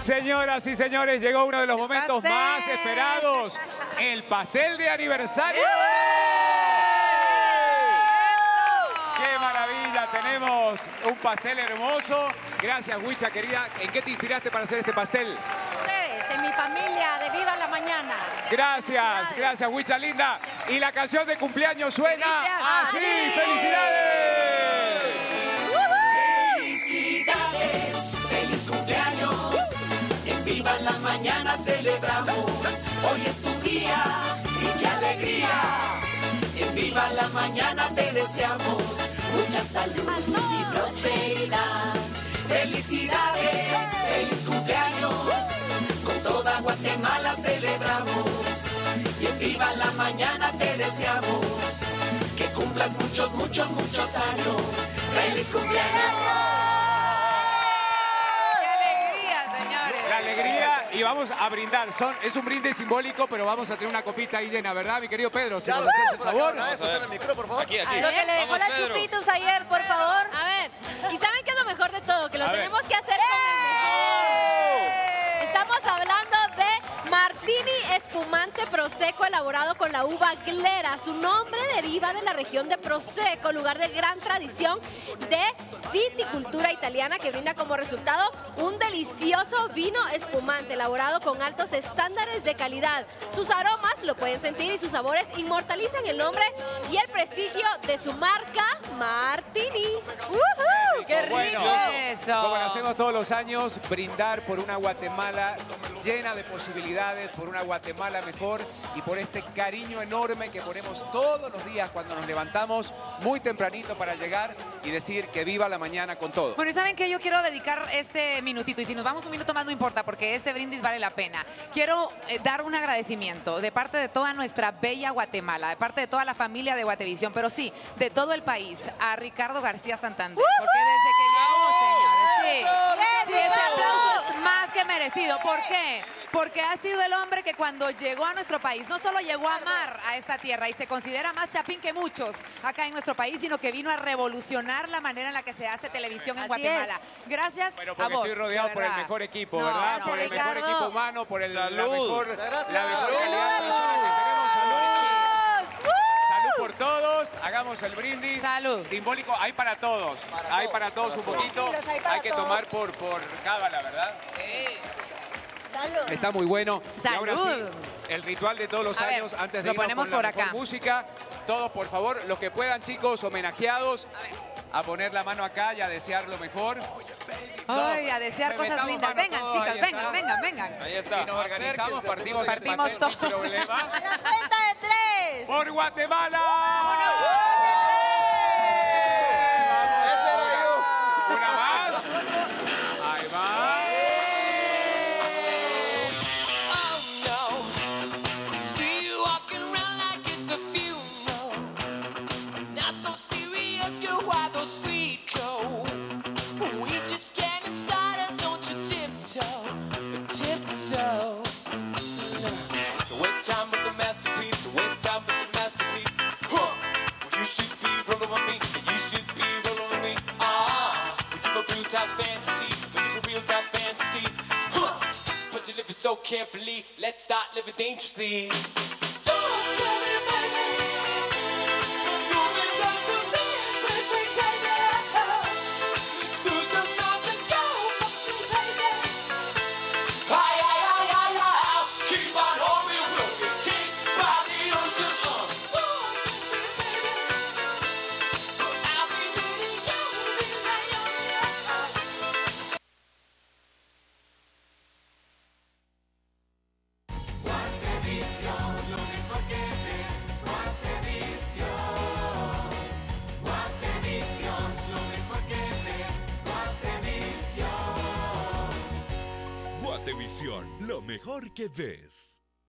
Señoras y señores, llegó uno de los momentos más esperados. El pastel de aniversario. ¡Qué maravilla! Tenemos un pastel hermoso. Gracias, Huicha, querida. ¿En qué te inspiraste para hacer este pastel? Ustedes, en mi familia de Viva la Mañana. Gracias, gracias, Huicha linda. Y la canción de cumpleaños suena así. ¡Felicidades! ¡Felicidades! ¡Feliz cumpleaños! En Viva la Mañana celebramos. Hoy es tu día y qué alegría. En Viva la Mañana te deseamos mucha salud y prosperidad. ¡Felicidades! ¡Feliz cumpleaños! Con toda Guatemala celebramos. Y en Viva la Mañana te deseamos que cumplas muchos, muchos, muchos años. ¡Feliz cumpleaños! La alegría, y vamos a brindar. Es un brindis simbólico, pero vamos a tener una copita ahí llena, ¿verdad, mi querido Pedro? Si nos haces el favor. El micro, por favor. Aquí. Lo que le dejó la Chupitos ayer, por favor. A ver, ¿y saben qué es lo mejor de todo? Que lo tenemos que hacer con el mejor. Estamos hablando de Martini espumante Prosecco elaborado con la uva Glera. Su nombre deriva de la región de Prosecco, lugar de gran tradición de viticultura italiana que brinda como resultado un delicioso vino espumante elaborado con altos estándares de calidad. Sus aromas lo pueden sentir y sus sabores inmortalizan el nombre y el prestigio de su marca Martini. ¡Qué rico! Bueno, como lo hacemos todos los años, brindar por una Guatemala llena de posibilidades, por una Guatemala mejor y por este cariño enorme que ponemos todos los días cuando nos levantamos muy tempranito para llegar y decir que viva la mañana con todo. Bueno, y ¿saben qué? Yo quiero dedicar este minutito, y si nos vamos un minuto más no importa, porque este brindis vale la pena. Quiero dar un agradecimiento de parte de toda nuestra bella Guatemala, de parte de toda la familia de Guatevisión, pero sí, de todo el país, a Ricardo García Santander, porque desde que llegó, señores, sí, ese aplauso es más que merecido. ¿Por qué? Porque ha sido el hombre que cuando llegó a nuestro país, no solo llegó a amar a esta tierra y se considera más chapín que muchos acá en nuestro país, sino que vino a revolucionar la manera en la que se hace televisión en Guatemala. Gracias Bueno, a porque vos. estoy rodeado por el mejor equipo, ¿verdad? Por el mejor equipo humano, por la mejor calidad de personas que tenemos. Salud por todos. Hagamos el brindis. Salud. Simbólico. Hay para todos. Hay para todos un poquito. Hay que tomar por cábala, ¿verdad? Salud. Está muy bueno. Salud. Y ahora sí, el ritual de todos los A ver, años, antes de lo irnos ponemos con la por mejor acá. música, todos por favor, los que puedan, chicos, homenajeados, a poner la mano acá y a desear lo mejor. Ay, a desear cosas metamos lindas. mano Vengan, todos, chicas, ahí vengan, está. vengan, vengan. Ahí está. Si nos organizamos, partimos el Partimos pastel sin todo. problema. A la cuenta de 3. ¡Por Guatemala! Una más. Ahí va. So carefully, let's start living dangerously. Guatevisión, lo mejor que ves.